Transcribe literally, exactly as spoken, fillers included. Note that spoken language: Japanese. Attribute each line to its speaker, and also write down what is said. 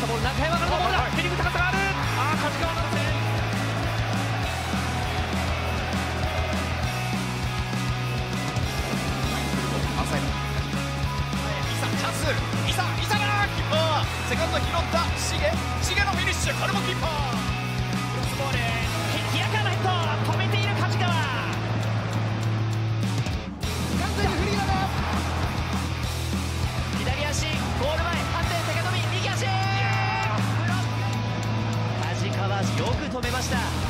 Speaker 1: したボール、中山からのボールだ。ヘディング高さがある。ああ、梶川なんですね。
Speaker 2: 浅いの。イサ、チャンス。イサ、イサがキーパー。セカンド拾った。シゲ、シゲのフィニッシュ。これもキーパー。
Speaker 1: クロスボール。日高のヘッド。止めている梶川。
Speaker 2: 完全にフリーだな。
Speaker 1: 左足、ゴール前、反転、手が伸び、右足。梶川よく止めました。